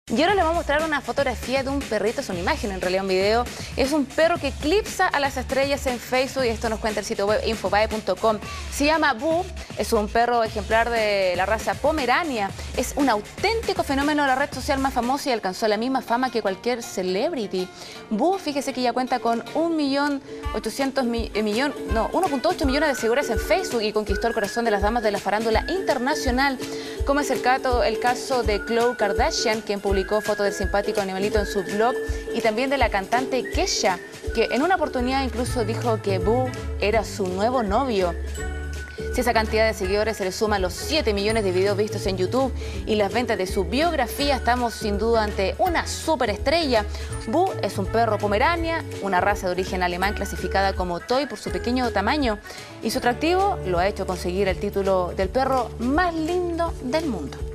Y ahora les voy a mostrar una fotografía de un perrito, es una imagen, en realidad un video. Es un perro que eclipsa a las estrellas en Facebook y esto nos cuenta el sitio web infobae.com. Se llama Boo, es un perro ejemplar de la raza Pomerania. Es un auténtico fenómeno de la red social más famosa y alcanzó la misma fama que cualquier celebrity. Boo, fíjese que ya cuenta con 1.8 millones de seguidores en Facebook y conquistó el corazón de las damas de la farándula internacional, como es el caso de Khloe Kardashian, quien publicó fotos del simpático animalito en su blog, y también de la cantante Kesha, que en una oportunidad incluso dijo que Boo era su nuevo novio. Si esa cantidad de seguidores se le suman los 7 millones de videos vistos en YouTube y las ventas de su biografía, estamos sin duda ante una superestrella. Boo es un perro pomerania, una raza de origen alemán clasificada como toy por su pequeño tamaño, y su atractivo lo ha hecho conseguir el título del perro más lindo del mundo.